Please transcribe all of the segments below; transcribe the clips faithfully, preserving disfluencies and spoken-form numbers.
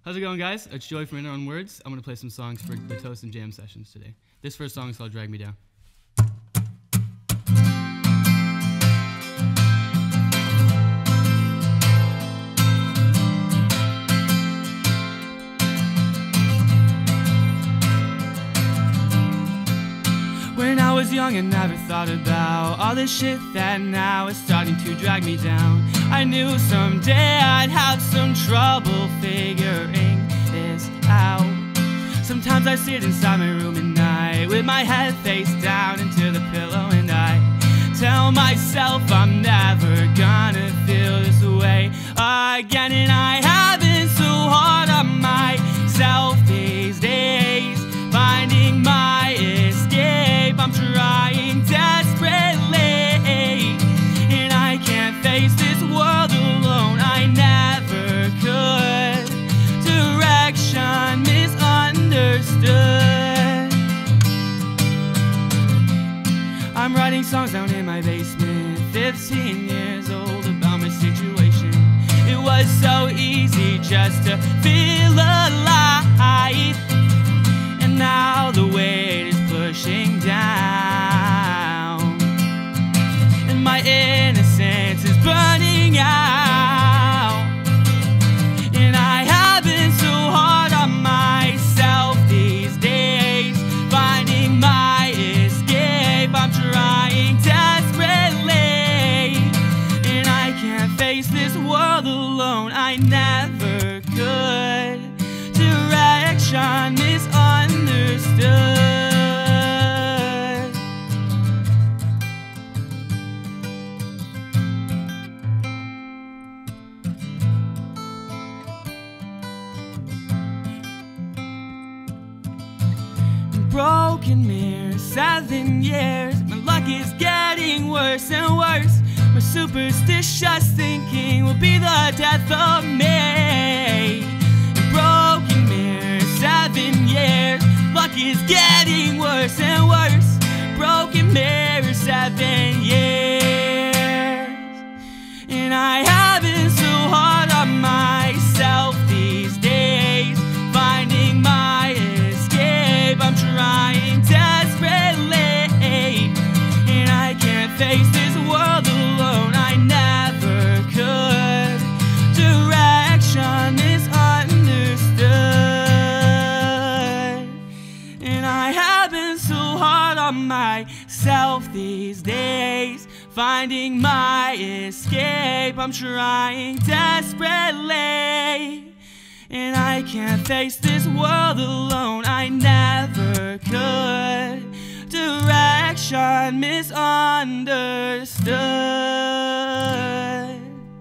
How's it going, guys? It's Joey from In Our Own Words. I'm going to play some songs for the Toast and Jam sessions today. This first song is called Drag Me Down. When I was young, I never thought about all the shit that now is starting to drag me down. I knew someday I'd have some trouble figuring this out. Sometimes I sit inside my room at night with my head face down into the pillow, and I tell myself I'm never gonna feel this way again. And I have been so hard on myself these days, finding my escape. I'm trying desperately, and I can't face this world alone. I never could. Direction misunderstood. I'm writing songs down in my basement, fifteen years old, about my situation. It was so easy just to feel alive, and now the weight is pushing down, and my innocence is burning out. And I have been so hard on myself these days, finding my escape. I'm trying desperately, and I can't face this world alone. I never could. Direction misunderstood. Broken mirror, seven years. My luck is getting worse and worse. My superstitious thinking will be the death of me. Broken mirror, seven years. Luck is getting worse and worse. Broken mirror, seven years. And I have been so hard on myself these days, finding my escape. I'm trying desperately, and I can't face this world alone. I never could. Direction misunderstood. And I have been so hard on myself these days, finding my escape. I'm trying desperately, and I can't face this world alone. I never could. Direction misunderstood.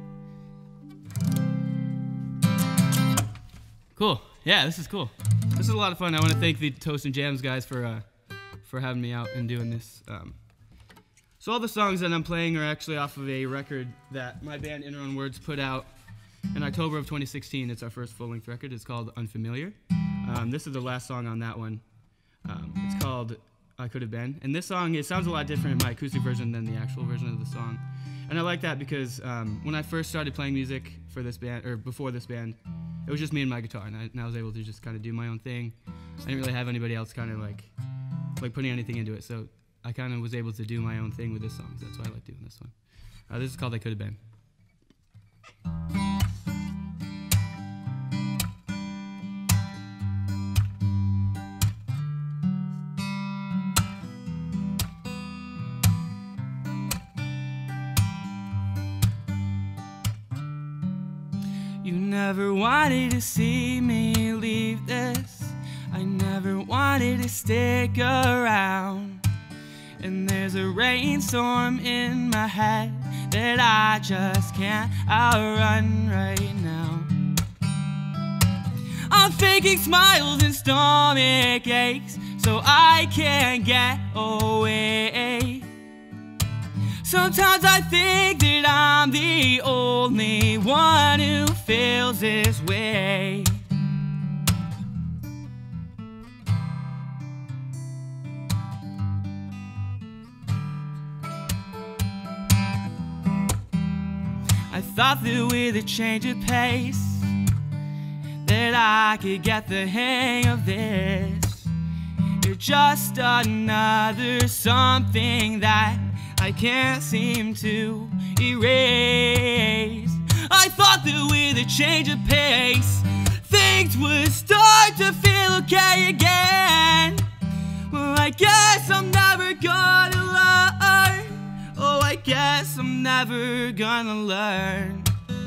Cool. Yeah, this is cool. This is a lot of fun. I want to thank the Toast and Jams guys for uh, for having me out and doing this. Um, so all the songs that I'm playing are actually off of a record that my band In Our Own Words put out in October of twenty sixteen. It's our first full-length record. It's called Unfamiliar. Um, this is the last song on that one. Um, it's called I Could Have Been. And this song, it sounds a lot different in my acoustic version than the actual version of the song. And I like that because um, when I first started playing music for this band, or before this band, it was just me and my guitar, and I, and I was able to just kind of do my own thing. I didn't really have anybody else kind of like, like putting anything into it. So I kind of was able to do my own thing with this song. So that's why I like doing this one. Uh, this is called I Could Have Been. You never wanted to see me leave this. I never wanted to stick around. And there's a rainstorm in my head that I just can't outrun right now. I'm faking smiles and stomach aches so I can't get away. Sometimes I think that I'm the only one who feels this way. I thought that with a change of pace that I could get the hang of this. You're just another something that I can't seem to erase. I thought that with a change of pace, things would start to feel okay again. Well, I guess I'm never gonna learn. Oh, I guess I'm never gonna learn.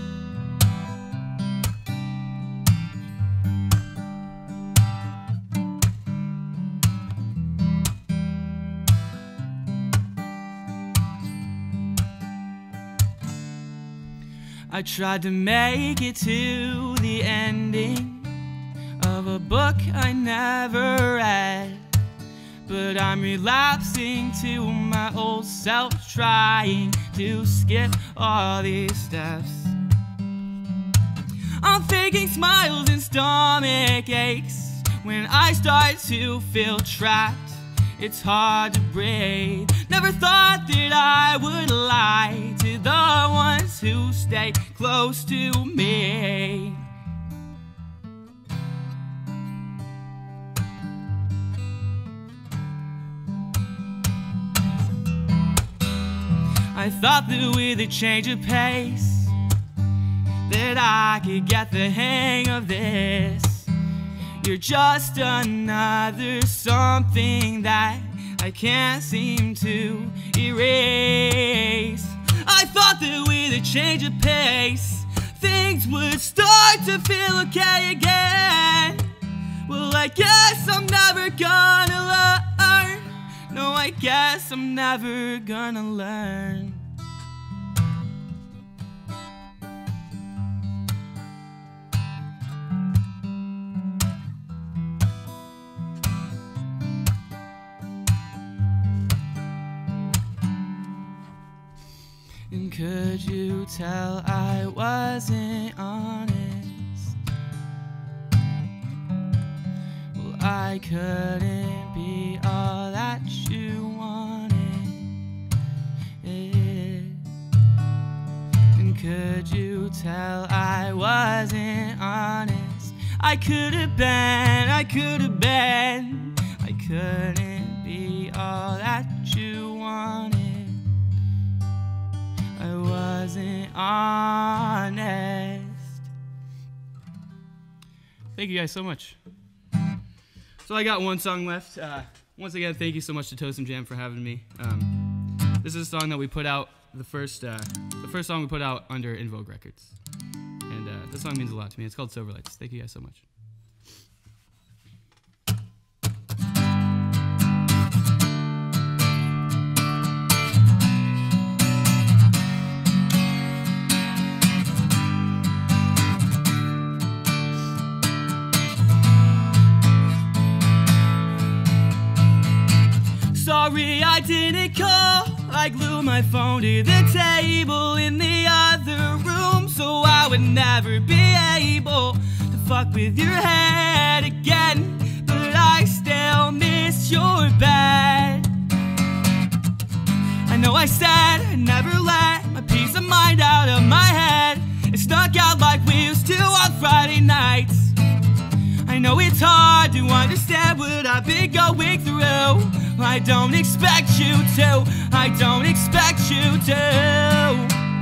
I tried to make it to the ending of a book I never read, but I'm relapsing to my old self, trying to skip all these steps. I'm faking smiles and stomach aches when I start to feel trapped. It's hard to breathe. Never thought that I would lie to the ones who stay close to me. I thought that with a change of pace, that I could get the hang of this. You're just another something that I can't seem to erase. I thought that with a change of pace, things would start to feel okay again. Well, I guess I'm never gonna learn. No, I guess I'm never gonna learn. And could you tell I wasn't honest? Well, I couldn't be all that you wanted. And could you tell I wasn't honest? I could have been, I could have been. I couldn't be all that you wanted. I wasn't honest. Thank you guys so much. So I got one song left. Uh, once again, thank you so much to Toastum Jam for having me. Um, this is a song that we put out, the first, uh, the first song we put out under In Vogue Records. And uh, this song means a lot to me. It's called Silver Lights. Thank you guys so much. Sorry I didn't call, I glued my phone to the table in the other room, so I would never be able to fuck with your head again. But I still miss your bed. I know I said I'd never let my peace of mind out of my head. It snuck out like we used to on Friday nights. I know it's hard to understand what I've been going through. I don't expect you to, I don't expect you to.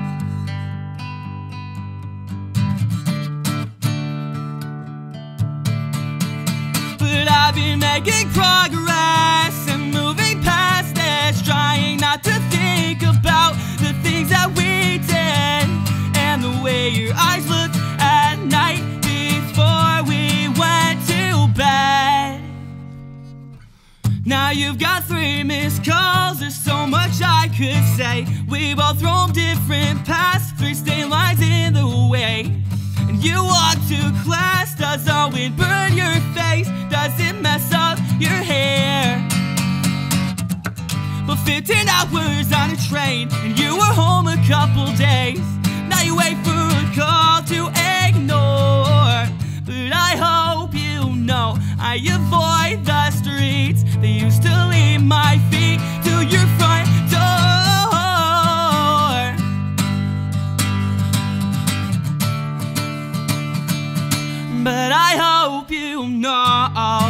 But I've been making progress and moving past this, trying not to think about the things that we did and the way your eyes looked at night before we went to bed. Now you've got three missed calls, there's so much I could say. We both roam different paths, three stain lines in the way. And you walk to class, does the wind burn your face? Does it mess up your hair? But fifteen hours on a train, and you were home a couple days. Now you wait for a call to ignore. But I hope you know I avoid the streets that used to lead my feet to your front door. but I hope you know.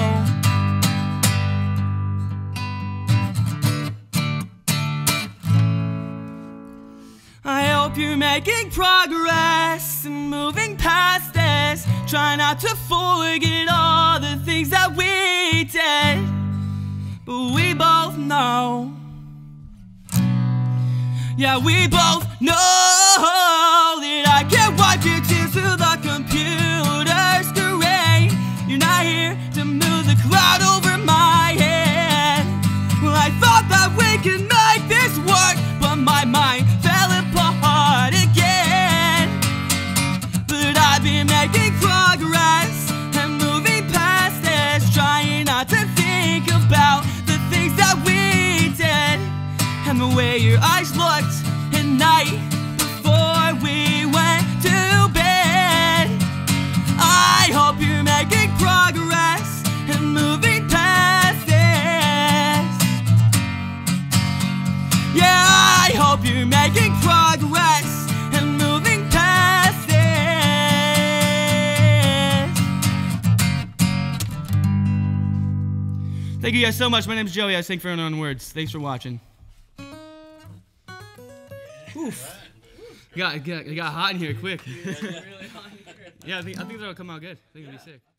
I hope you're making progress and moving past this. Try not to forget all the things that we did, but we both know, yeah, we both know that I can't wipe your tears to the computer screen. You're not here to move the cloud over my head. Well, I thought that we could make this work, but my mind fell apart again. But I've been making progress and moving past this, trying not to think about the things that we did and the way your eyes looked at night before we went to bed. I hope you're making progress and moving past this. Yeah, I hope you're making progress and moving past this. Thank you guys so much. My name's Joey. I sing for Unknown Words. Thanks for watching. Oof. It got, it got, it got hot in here quick. Yeah, I think, I think that'll come out good. I think it'll be sick.